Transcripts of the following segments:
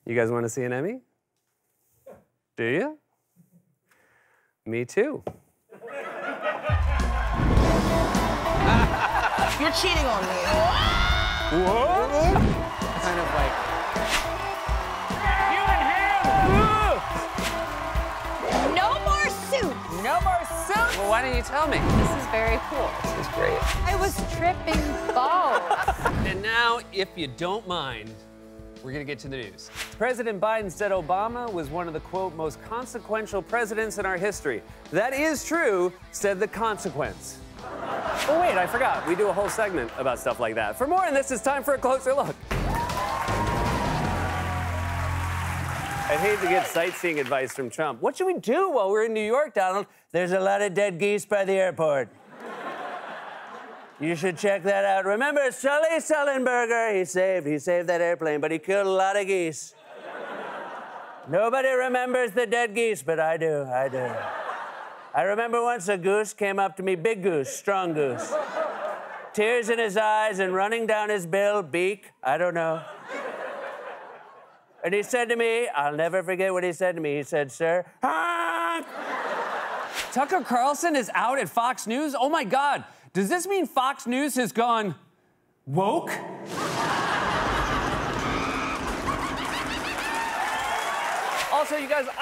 You guys want to see an Emmy? Do you? Me too. You're cheating on me. What? Kind of like... You and him! No more soup. No more soup! Well, why didn't you tell me? This is very cool. This is great. I was tripping balls. And now, if you don't mind, we're gonna get to the news. President Biden said Obama was one of the, quote, most consequential presidents in our history. That is true, said The Consequence. Oh, wait, I forgot. We do a whole segment about stuff like that. For more on this, it's time for a closer look. I'd hate to get sightseeing advice from Trump. What should we do while we're in New York, Donald? There's a lot of dead geese by the airport. You should check that out. Remember Sully Sullenberger? He saved that airplane, but he killed a lot of geese. Nobody remembers the dead geese, but I do. I remember once a goose came up to me, big goose, strong goose. Tears in his eyes and running down his bill, beak, I don't know. And he said to me, I'll never forget what he said to me. He said, sir, honk! Tucker Carlson is out at Fox News? Oh my God. Does this mean Fox News has gone woke? Also, you guys,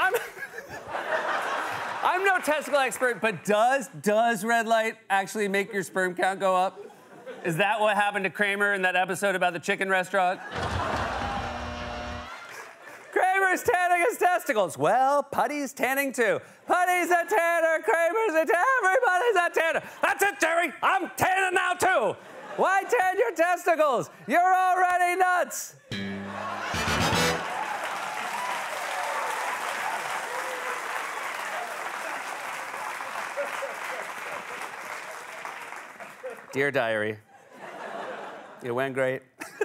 I'm no testicle expert, but does red light actually make your sperm count go up? Is that what happened to Kramer in that episode about the chicken restaurant? Kramer's tanning his testicles. Well, Putty's tanning too. Putty's a tanner, Kramer's a tanner, everybody's a tanner. That's it, Jerry. I'm tanning now too. Why tan your testicles? You're already nuts. Dear Diary, it went great.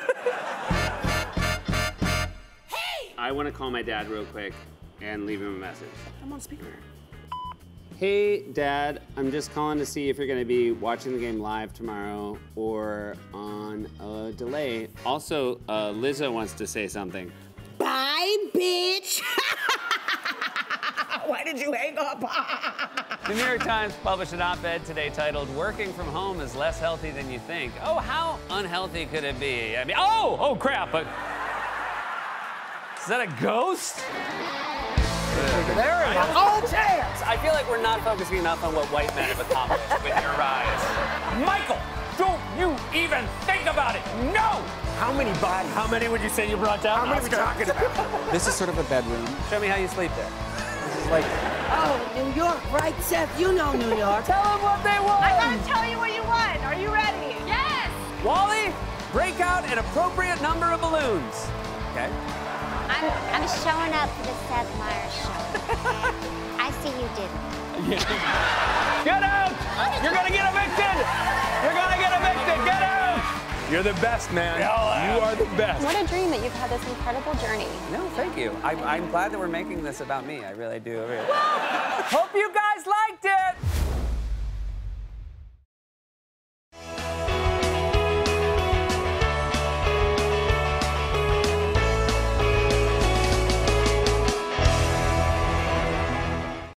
Hey! I want to call my dad real quick and leave him a message. I'm on speaker. Hey, Dad, I'm just calling to see if you're going to be watching the game live tomorrow or on a delay. Also, Lizzo wants to say something. Bye, bitch. Why did you hang up? The New York Times published an op-ed today titled, "Working from home is less healthy than you think." Oh, how unhealthy could it be? I mean, oh crap, but... Is that a ghost? There it is. Oh, chance! I feel like we're not focusing enough on what white men have accomplished with your rise. Michael, don't you even think about it! No! How many bodies? How many would you say you brought down? How many are we talking about? This is sort of a bedroom. Show me how you sleep there. This is like... Oh, New York, right, Seth? You know New York. Tell them what they want! I gotta tell you what you want. Are you ready? Yes! Wally, break out an appropriate number of balloons. Okay. I'm showing up for the Seth Meyers show. I see you didn't. Get out! You're gonna get evicted! You're gonna get evicted! Get out! You're the best, man. You are the best. What a dream that you've had this incredible journey. No, thank you. I'm glad that we're making this about me. I really do. Hope you guys liked it!